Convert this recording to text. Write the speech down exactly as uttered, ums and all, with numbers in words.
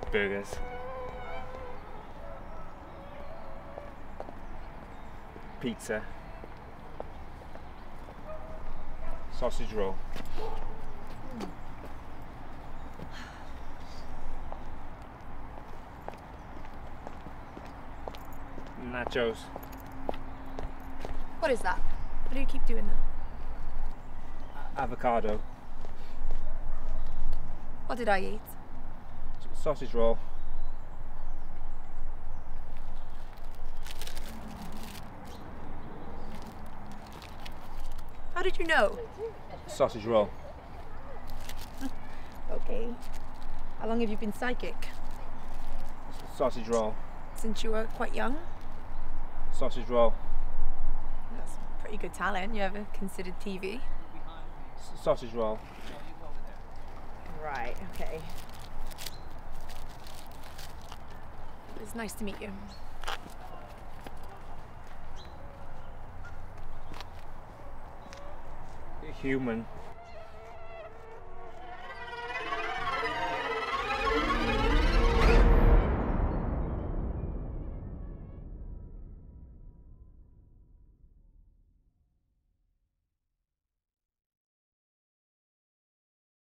burgers. Pizza. Sausage roll. Nachos. What is that? Why do you keep doing that? Avocado. What did I eat? Sausage roll. How did you know? Sausage roll. Okay. How long have you been psychic? Sausage roll. Since you were quite young? Sausage roll. That's pretty good talent. You ever considered T V? S sausage roll. Right, okay. It's nice to meet you. Human.